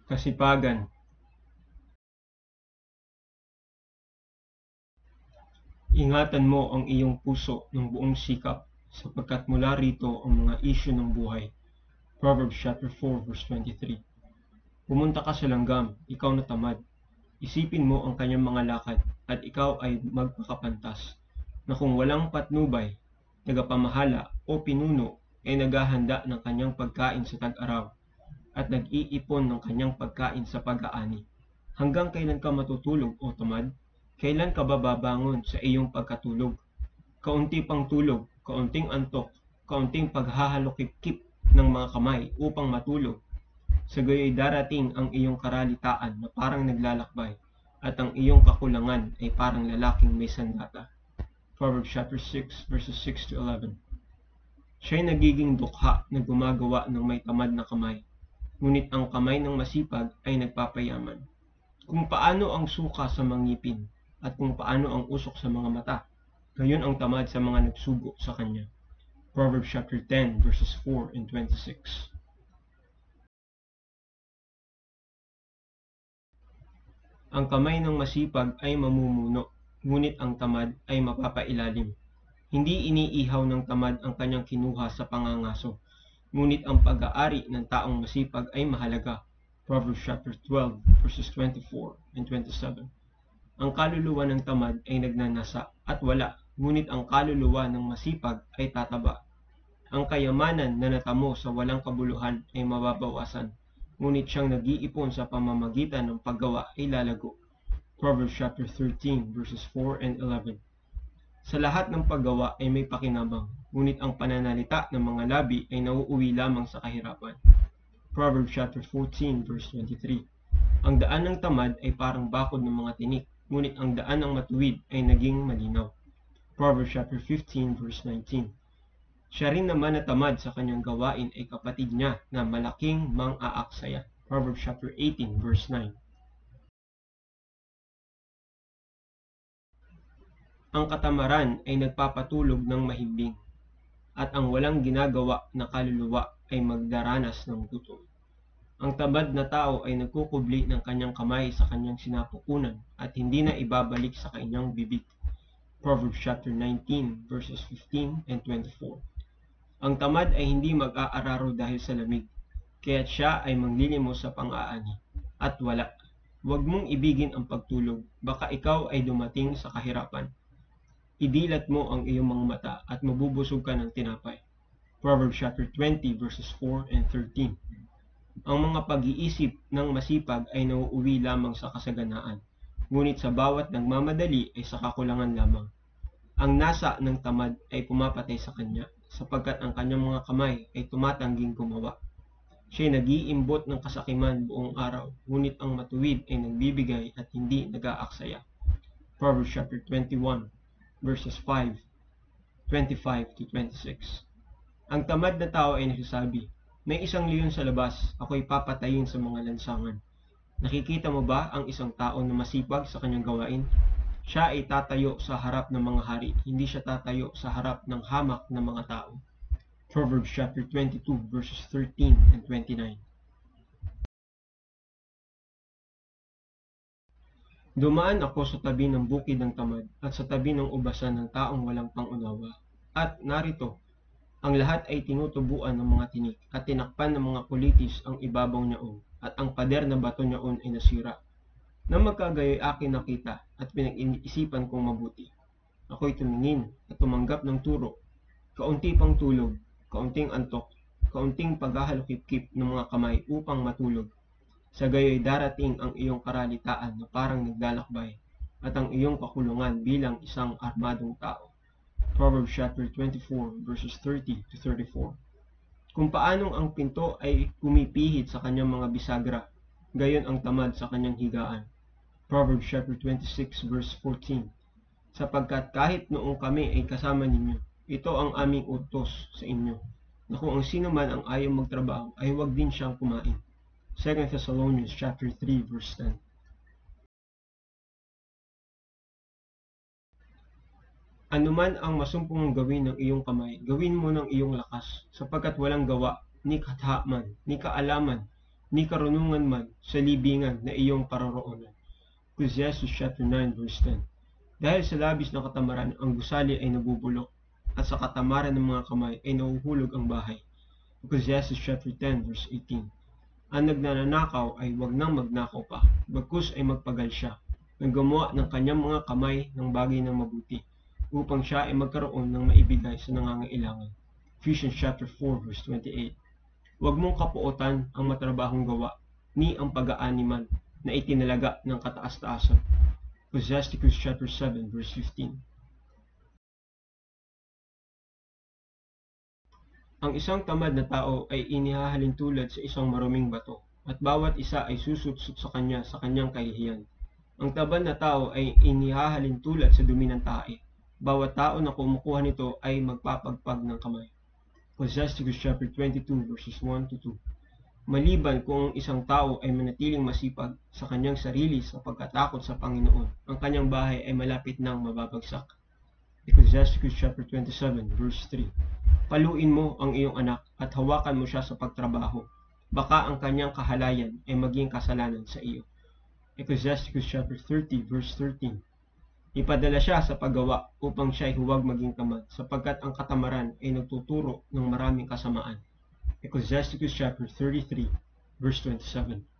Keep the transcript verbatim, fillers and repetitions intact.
Kasipagan. Ingatan mo ang iyong puso ng buong sikap, sapagkat mula rito ang mga isyu ng buhay. Proverbs chapter four verse twenty-three. Pumunta ka sa langgam, ikaw na tamad. Isipin mo ang kanyang mga lakad, at ikaw ay magpakapantas, na kung walang patnubay, tagapamahala o pinuno ay naghahanda ng kanyang pagkain sa tag-araw, at nag-iipon ng kanyang pagkain sa pag-aani. Hanggang kailan ka matutulog, o tamad? Kailan ka bababangon sa iyong pagkatulog? Kaunti pang tulog, kaunting antok, kaunting paghahalokip-kip ng mga kamay upang matulog. Sa gayoy darating ang iyong karalitaan na parang naglalakbay, at ang iyong kakulangan ay parang lalaking may sandata. Proverbs chapter six verses six to eleven. Siya'y nagiging dukha na gumagawa ng may tamad na kamay, ngunit ang kamay ng masipag ay nagpapayaman. Kung paano ang suka sa mangipin, at kung paano ang usok sa mga mata, gayon ang tamad sa mga nagsugo sa kanya. Proverbs chapter ten verses four and twenty-six. Ang kamay ng masipag ay mamumuno, ngunit ang tamad ay mapapailalim. Hindi iniihaw ng tamad ang kanyang kinuha sa pangangaso, ngunit ang pag-aari ng taong masipag ay mahalaga. Proverbs chapter twelve verses twenty-four and twenty-seven. Ang kaluluwa ng tamad ay nagnanasa at wala, ngunit ang kaluluwa ng masipag ay tataba. Ang kayamanan na natamo sa walang kabuluhan ay mababawasan, ngunit siyang nag-iipon sa pamamagitan ng paggawa ay lalago. Proverbs chapter thirteen verses four and eleven. Sa lahat ng paggawa ay may pakinabang, ngunit ang pananalita ng mga labi ay nauuwi lamang sa kahirapan. Proverbs chapter fourteen verse twenty-three. Ang daan ng tamad ay parang bakod ng mga tinik, ngunit ang daan ng matuwid ay naging malinaw. Proverbs chapter fifteen verse nineteen. Siya rin naman na tamad sa kanyang gawain ay kapatid niya na malaking mang-aaksaya. Proverbs chapter eighteen verse nine. Ang katamaran ay nagpapatulog ng mahimbing, at ang walang ginagawa na kaluluwa ay magdaranas ng gutom. Ang tamad na tao ay nagkukubli ng kanyang kamay sa kanyang sinapupunan at hindi na ibabalik sa kanyang bibig. Proverbs chapter nineteen verses fifteen and twenty-four. Ang tamad ay hindi mag-aararo dahil sa lamig, kaya't siya ay manglilimos sa pang-aani. At wala, huwag mong ibigin ang pagtulog, baka ikaw ay dumating sa kahirapan. Idilat mo ang iyong mga mata at mabubusog ka ng tinapay. Proverbs chapter twenty verses four and thirteen. Ang mga pag-iisip ng masipag ay nauuwi lamang sa kasaganaan, ngunit sa bawat nagmamadali ay sa kakulangan lamang. Ang nasa ng tamad ay pumapatay sa kanya, sapagkat ang kanyang mga kamay ay tumatangging gumawa. Siya'y nag-iimbot ng kasakiman buong araw, ngunit ang matuwid ay nagbibigay at hindi nag-aaksaya. Proverbs chapter twenty-one verses five, twenty-five to twenty-six. Ang tamad na tao ay nagsasabi, may isang leon sa labas, ako'y papatayin sa mga lansangan. Nakikita mo ba ang isang tao na masipag sa kanyang gawain? Siya ay tatayo sa harap ng mga hari, hindi siya tatayo sa harap ng hamak ng mga tao. Proverbs chapter twenty-two verses thirteen and twenty-nine. Dumaan ako sa tabi ng bukid ng tamad at sa tabi ng ubasan ng taong walang pangunawa. At narito, ang lahat ay tinutubuan ng mga tinik at tinakpan ng mga kulitis ang ibabaw niyaon, at ang pader na bato niyaon ay nasira. Nang magkagayoy akin nakita at pinag-isipan kong mabuti. Ako'y tumingin at tumanggap ng turo, kaunti pang tulog, kaunting antok, kaunting paghahalokip-kip ng mga kamay upang matulog. Sa gayoy darating ang iyong karalitaan na parang naglalakbay, at ang iyong kakulungan bilang isang armadong tao. Proverbs chapter twenty-four verses thirty to thirty-four. Kung paanong ang pinto ay pumipihit sa kanyang mga bisagra, gayon ang tamad sa kanyang higaan. Proverbs chapter twenty-six verse fourteen. Sapagkat kahit noong kami ay kasama ninyo, ito ang aming utos sa inyo, na kung ang sino man ang ayaw magtrabaho ay huwag din siyang kumain. Second Thessalonians chapter three verse ten. Anuman ang masumpong gawin ng iyong kamay, gawin mo ng iyong lakas, sapagkat walang gawa, ni kathaman, ni kaalaman, ni karunungan man sa libingan na iyong paroroonan. Ecclesiastes chapter nine verse ten. Dahil sa labis na katamaran, ang gusali ay nabubulok, at sa katamaran ng mga kamay ay nahuhulog ang bahay. Ecclesiastes chapter ten verse eighteen. Ang nagnanakaw ay wag nang magnakaw pa, bagkus ay magpagal siya, ng gumawa ng kanyang mga kamay ng bagay ng mabuti, upang siya ay magkaroon ng maibigay sa nangangailangan. Ephesians chapter four verse twenty-eight. Huwag mong kapuotan ang matrabahong gawa, ni ang pag-aani man, na itinalaga ng kataas-taasan. Ecclesiastes chapter seven verse fifteen. Ang isang tamad na tao ay inihahalin tulad sa isang maruming bato, at bawat isa ay susutsut sa kanya sa kanyang kahihiyan. Ang tamad na tao ay inihahalin tulad sa dumi ng tae. Bawat tao na kumukuha nito ay magpapagpag ng kamay. Ecclesiastes chapter twenty-two verses one to two. Maliban kung ang isang tao ay manatiling masipag sa kanyang sarili sa pagkatakot sa Panginoon, ang kanyang bahay ay malapit nang mababagsak. Ecclesiastes chapter twenty-seven verse three. Paluin mo ang iyong anak at hawakan mo siya sa pagtrabaho. Baka ang kanyang kahalayan ay maging kasalanan sa iyo. Ecclesiastes chapter thirty verse thirteen. Ipadala siya sa paggawa upang siya ay huwag maging tamad, sapagkat ang katamaran ay nagtuturo ng maraming kasamaan. Ecclesiastes chapter thirty-three verse twenty-seven.